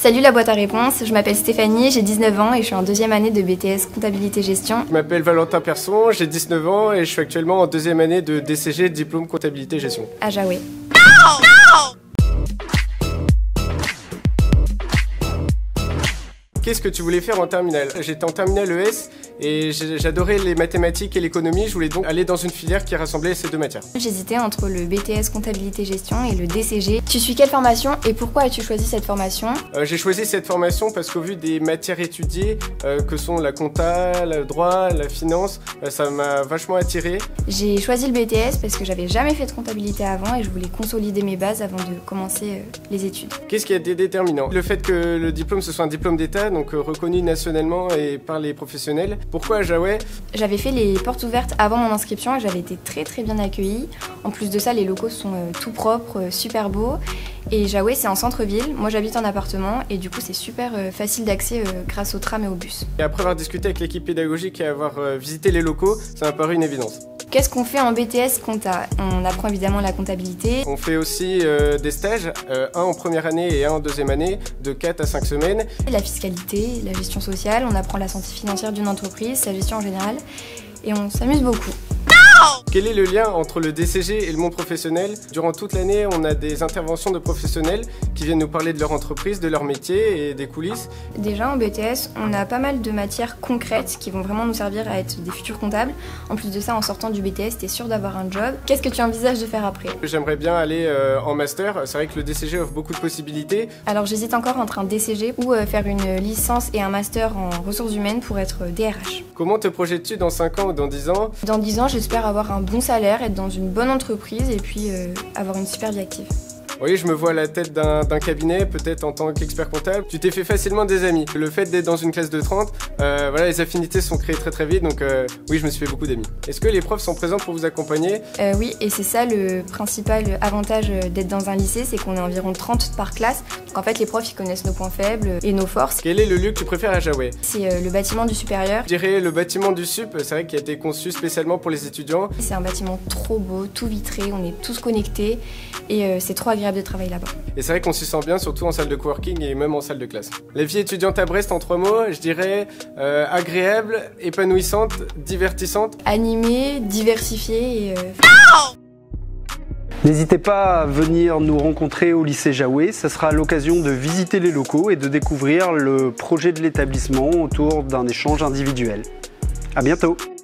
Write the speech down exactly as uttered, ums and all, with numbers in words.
Salut la boîte à réponses, je m'appelle Stéphanie, j'ai dix-neuf ans et je suis en deuxième année de B T S Comptabilité Gestion. Je m'appelle Valentin Persson, j'ai dix-neuf ans et je suis actuellement en deuxième année de D C G, diplôme Comptabilité Gestion. À Jaoué. Qu'est-ce que tu voulais faire en terminale? J'étais en terminale E S et j'adorais les mathématiques et l'économie, je voulais donc aller dans une filière qui rassemblait ces deux matières. J'hésitais entre le B T S Comptabilité Gestion et le D C G. Tu suis quelle formation et pourquoi as-tu choisi cette formation? euh, J'ai choisi cette formation parce qu'au vu des matières étudiées, euh, que sont la compta, le droit, la finance, euh, ça m'a vachement attiré. J'ai choisi le B T S parce que j'avais jamais fait de comptabilité avant et je voulais consolider mes bases avant de commencer euh, les études. Qu'est-ce qui a été déterminant? Le fait que le diplôme ce soit un diplôme d'État, donc euh, reconnu nationalement et par les professionnels. Pourquoi à Jaoué? J'avais fait les portes ouvertes avant mon inscription et j'avais été très très bien accueillie. En plus de ça, les locaux sont euh, tout propres, euh, super beaux. Et Jaoué, c'est en centre-ville. Moi, j'habite en appartement et du coup, c'est super euh, facile d'accès euh, grâce au tram et au bus. Et après avoir discuté avec l'équipe pédagogique et avoir euh, visité les locaux, ça m'a paru une évidence. Qu'est-ce qu'on fait en B T S Compta? On apprend évidemment la comptabilité. On fait aussi euh, des stages, euh, un en première année et un en deuxième année, de quatre à cinq semaines. La fiscalité, la gestion sociale, on apprend la santé financière d'une entreprise, sa gestion en général, et on s'amuse beaucoup. Quel est le lien entre le D C G et le monde professionnel? Durant toute l'année, on a des interventions de professionnels qui viennent nous parler de leur entreprise, de leur métier et des coulisses. Déjà en B T S, on a pas mal de matières concrètes qui vont vraiment nous servir à être des futurs comptables. En plus de ça, en sortant du B T S, t'es sûr d'avoir un job. Qu'est-ce que tu envisages de faire après? J'aimerais bien aller euh, en master. C'est vrai que le D C G offre beaucoup de possibilités. Alors j'hésite encore entre un D C G ou euh, faire une licence et un master en ressources humaines pour être D R H. Comment te projettes-tu dans cinq ans ou dans dix ans? Dans dix ans, j'espère avoir un bon salaire, être dans une bonne entreprise et puis euh, avoir une super vie active. Oui, je me vois à la tête d'un cabinet, peut-être en tant qu'expert comptable. Tu t'es fait facilement des amis. Le fait d'être dans une classe de trente, euh, voilà, les affinités sont créées très très vite, donc euh, oui, je me suis fait beaucoup d'amis. Est-ce que les profs sont présents pour vous accompagner? euh, Oui, et c'est ça le principal avantage d'être dans un lycée, c'est qu'on est environ trente par classe. Donc en fait, les profs, ils connaissent nos points faibles et nos forces. Quel est le lieu que tu préfères à Jaoué? C'est euh, le bâtiment du supérieur. Je dirais le bâtiment du sup, c'est vrai qu'il a été conçu spécialement pour les étudiants. C'est un bâtiment trop beau, tout vitré, on est tous connectés et euh, c'est trop agréable de travailler là-bas. Et c'est vrai qu'on s'y sent bien, surtout en salle de coworking et même en salle de classe. La vie étudiante à Brest, en trois mots, je dirais euh, agréable, épanouissante, divertissante. Animée, diversifiée et... Euh... N'hésitez pas à venir nous rencontrer au lycée Jaoué, ça sera l'occasion de visiter les locaux et de découvrir le projet de l'établissement autour d'un échange individuel. À bientôt!